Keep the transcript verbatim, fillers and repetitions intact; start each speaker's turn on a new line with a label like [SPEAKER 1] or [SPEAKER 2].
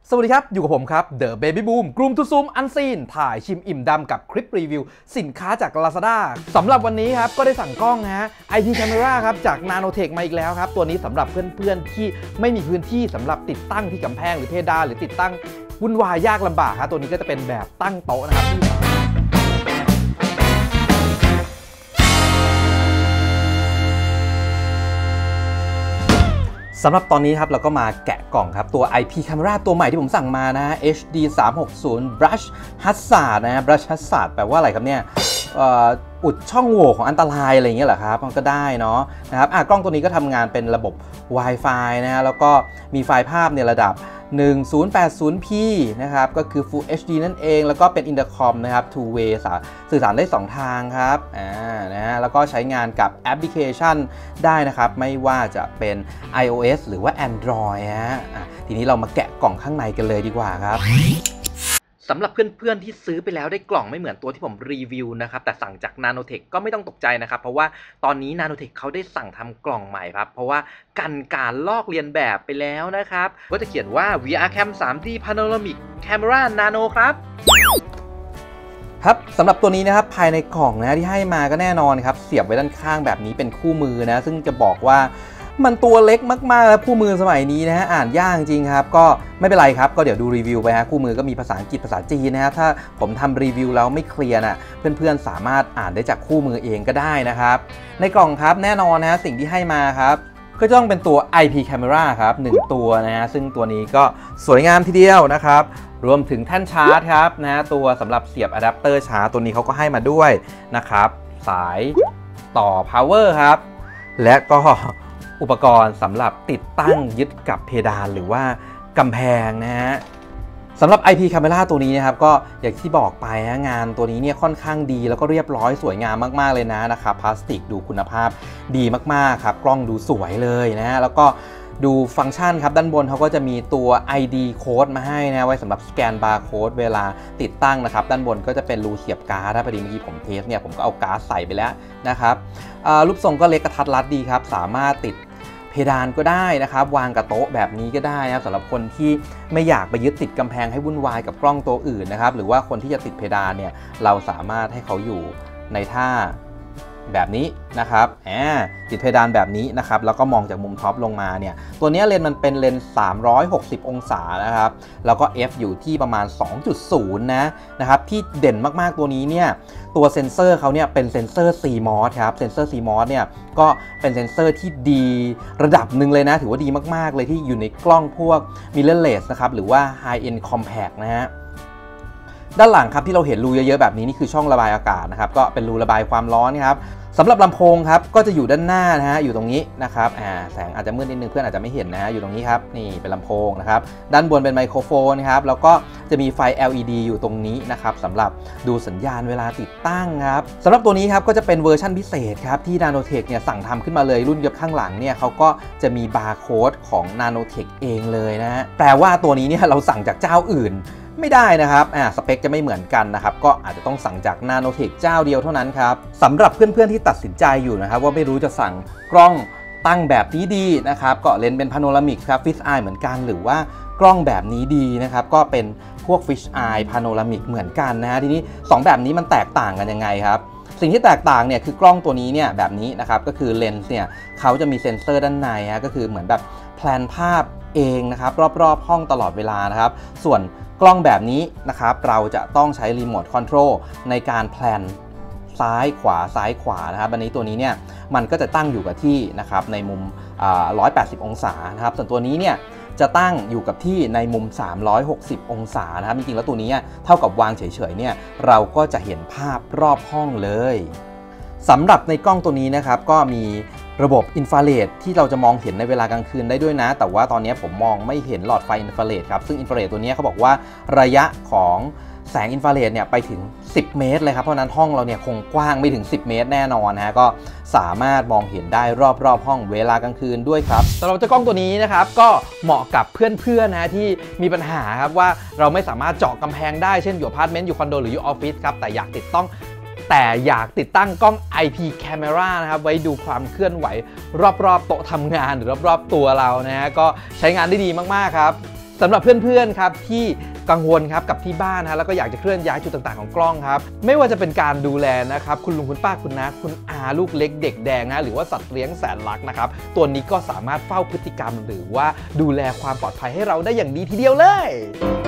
[SPEAKER 1] สวัสดีครับอยู่กับผมครับ The Baby Boom กลุ่มทุซูมอันซีนถ่ายชิมอิ่มดำกับคลิปรีวิวสินค้าจาก Lazada สำหรับวันนี้ครับก็ได้สั่งกล้องนะฮะ ไอ พี Camera ครับจาก Nanotech มาอีกแล้วครับตัวนี้สำหรับเพื่อนๆที่ไม่มีพื้นที่สำหรับติดตั้งที่กำแพงหรือเพดานหรือติดตั้งวุ่นวายยากลำบากครับตัวนี้ก็จะเป็นแบบตั้งโต๊ะนะครับสำหรับตอนนี้ครับเราก็มาแกะกล่องครับตัว ไอ พี Camera ตัวใหม่ที่ผมสั่งมานะ เอช ดี สามหกศูนย์ Brush Hazard นะ Brush Hazard แปลว่าอะไรครับเนี่ยอุดช่องโหว่ของอันตรายอะไรอย่างเงี้ยเหรอครับมันก็ได้เนาะนะครับกล้องตัวนี้ก็ทำงานเป็นระบบ Wi-Fi นะฮะแล้วก็มีไฟล์ภาพในระดับ หนึ่งพันแปดสิบ พี นะครับก็คือ Full เอช ดี นั่นเองแล้วก็เป็น Intercom นะครับ two way สื่อสารได้สองทางครับอ่านะฮะแล้วก็ใช้งานกับแอปพลิเคชันได้นะครับไม่ว่าจะเป็น iOS หรือว่า Android ฮะทีนี้เรามาแกะกล่องข้างในกันเลยดีกว่าครับสำหรับเพื่อนๆที่ซื้อไปแล้วได้กล่องไม่เหมือนตัวที่ผมรีวิวนะครับแต่สั่งจาก Nanotech ก็ไม่ต้องตกใจนะครับเพราะว่าตอนนี้ Nanotech เขาได้สั่งทำกล่องใหม่ครับเพราะว่ากันการลอกเลียนแบบไปแล้วนะครับก็จะเขียนว่า วี อาร์ Cam ทรี ดี Panoramic Camera Nano ครับครับสำหรับตัวนี้นะครับภายในกล่องนะที่ให้มาก็แน่นอนครับเสียบไว้ด้านข้างแบบนี้เป็นคู่มือนะซึ่งจะบอกว่ามันตัวเล็กมากๆแล้วคู่มือสมัยนี้นะฮะอ่านยากจริงครับก็ไม่เป็นไรครับก็เดี๋ยวดูรีวิวไปฮะคู่มือก็มีภาษาอังกฤษภาษาจีนนะฮะถ้าผมทำรีวิวแล้วไม่เคลียร์นะเพื่อนๆสามารถอ่านได้จากคู่มือเองก็ได้นะครับในกล่องครับแน่นอนนะสิ่งที่ให้มาครับก็ต้องเป็นตัว ไอ พี Camera ครับหนึ่งตัวนะฮะซึ่งตัวนี้ก็สวยงามทีเดียวนะครับรวมถึงแท่นชาร์จครับนะตัวสำหรับเสียบอะแดปเตอร์ชาร์จตัวนี้เขาก็ให้มาด้วยนะครับสายต่อ power ครับและก็อุปกรณ์สำหรับติดตั้งยึดกับเพดานหรือว่ากำแพงนะฮะสำหรับ ไอ พี Camera ตัวนี้นะครับก็อย่างที่บอกไปนะงานตัวนี้เนี่ยค่อนข้างดีแล้วก็เรียบร้อยสวยงามมากๆเลยนะนะครับพลาสติกดูคุณภาพดีมากๆครับกล้องดูสวยเลยนะฮะแล้วก็ดูฟังก์ชันครับด้านบนเขาก็จะมีตัว ไอ ดี Code มาให้นะไว้สำหรับสแกนบาร์โค้ดเวลาติดตั้งนะครับด้านบนก็จะเป็นรูเสียบการ์ดถ้าพอดีเมื่อกี้ผมเทสเนี่ยผมก็เอาการ์ดใส่ไปแล้วนะครับรูปทรงก็เล็กกระทัดรัดดีครับสามารถติดเพดานก็ได้นะครับวางกับโต๊ะแบบนี้ก็ได้นะสำหรับคนที่ไม่อยากไปยึดติดกำแพงให้วุ่นวายกับกล้องตัวอื่นนะครับหรือว่าคนที่จะติดเพดานเนี่ยเราสามารถให้เขาอยู่ในท่าแบบนี้นะครับติดเพดานแบบนี้นะครับแล้วก็มองจากมุมท็อปลงมาเนี่ยตัวนี้เลนส์มันเป็นเลนส์สามร้อยหกสิบองศานะครับแล้วก็ F อยู่ที่ประมาณ สองจุดศูนย์ นะนะครับที่เด่นมากๆตัวนี้เนี่ยตัวเซ็นเซอร์เขาเนี่ยเป็นเซ็นเซอร์ ซี มอส ครับเซ็นเซอร์ ซี มอส เนี่ยก็เป็นเซ็นเซอร์ที่ดีระดับหนึ่งเลยนะถือว่าดีมากๆเลยที่อยู่ในกล้องพวก mirrorless นะครับหรือว่า high end compact นะฮะด้านหลังครับที่เราเห็นรูเยอะๆแบบนี้นี่คือช่องระบายอากาศนะครับก็เป็นรูระบายความร้อนครับสำหรับลำโพงครับก็จะอยู่ด้านหน้านะฮะอยู่ตรงนี้นะครับอ่าแสงอาจจะมืดนิดนึงเพื่อนอาจจะไม่เห็นนะฮะอยู่ตรงนี้ครับนี่เป็นลำโพงนะครับด้านบนเป็นไมโครโฟนครับแล้วก็จะมีไฟ แอล อี ดี อยู่ตรงนี้นะครับสำหรับดูสัญญาณเวลาติดตั้งครับสำหรับตัวนี้ครับก็จะเป็นเวอร์ชันพิเศษครับที่ Nanotech เนี่ยสั่งทำขึ้นมาเลยรุ่นยศข้างหลังเนี่ยเขาก็จะมีบาร์โค้ดของ Nanotech เองเลยนะฮะแปลว่าตัวนี้เนี่ยเราสั่งจากเจ้าอื่นไม่ได้นะครับอ่าสเปคจะไม่เหมือนกันนะครับก็อาจจะต้องสั่งจาก Nanotech เจ้าเดียวเท่านั้นครับสำหรับเพื่อนๆที่ตัดสินใจอยู่นะครับว่าไม่รู้จะสั่งกล้องตั้งแบบนี้ดีนะครับก็เลนส์เป็นพาโนรามิกครับฟิชไอเหมือนกันหรือว่ากล้องแบบนี้ดีนะครับก็เป็นพวกฟิชไอพาโนรามิกเหมือนกันนะฮะทีนี้สองแบบนี้มันแตกต่างกันยังไงครับสิ่งที่แตกต่างเนี่ยคือกล้องตัวนี้เนี่ยแบบนี้นะครับก็คือเลนส์เนี่ยเขาจะมีเซ็นเซอร์ด้านในฮะก็คือเหมือนแบบแพลนภาพเองนะครับรอบๆห้องตลอดเวลานะครับส่วนกล้องแบบนี้นะครับเราจะต้องใช้รีโมทคอนโทรลในการแพลนซ้ายขวาซ้ายขวานะครับอันนี้ตัวนี้เนี่ยมันก็จะตั้งอยู่กับที่นะครับในมุมหนึ่งร้อยแปดสิบองศานะครับส่วนตัวนี้เนี่ยจะตั้งอยู่กับที่ในมุมสามร้อยหกสิบองศานะครับจริงๆแล้วตัวนี้เท่ากับวางเฉยๆเนี่ยเราก็จะเห็นภาพรอบห้องเลยสำหรับในกล้องตัวนี้นะครับก็มีระบบอินฟราเรดที่เราจะมองเห็นในเวลากลางคืนได้ด้วยนะแต่ว่าตอนนี้ผมมองไม่เห็นหลอดไฟอินฟราเรดครับซึ่งอินฟราเรดตัวนี้เขาบอกว่าระยะของแสงอินฟราเรดเนี่ยไปถึงสิบเมตรเลยครับเพราะนั้นห้องเราเนี่ยคงกว้างไม่ถึงสิบเมตรแน่นอนนะก็สามารถมองเห็นได้รอบๆห้องเวลากลางคืนด้วยครับสำหรับเจ้ากล้องตัวนี้นะครับก็เหมาะกับเพื่อนๆนะที่มีปัญหาครับว่าเราไม่สามารถเจาะกำแพงได้เช่นอยู่อพาร์ตเมนต์อยู่คอนโดหรืออยู่ออฟฟิศครับแต่อยากติดต้องแต่อยากติดตั้งกล้อง ไอ พี Camera นะครับไว้ดูความเคลื่อนไหวรอบๆโต๊ะทำงานหรือรอบๆตัวเรานะฮะก็ใช้งานได้ดีมากๆครับ สสำหรับเพื่อนๆครับที่กังวลครับกับที่บ้านนะแล้วก็อยากจะเคลื่อนย้ายจุดต่างๆของกล้องครับไม่ว่าจะเป็นการดูแลนะครับคุณลุงคุณป้าคุณน้าคุณอาลูกเล็กเด็กแดงนะหรือว่าสัตว์เลี้ยงแสนรักนะครับตัวนี้ก็สามารถเฝ้าพฤติกรรมหรือว่าดูแลความปลอดภัยให้เราได้อย่างดีทีเดียวเลย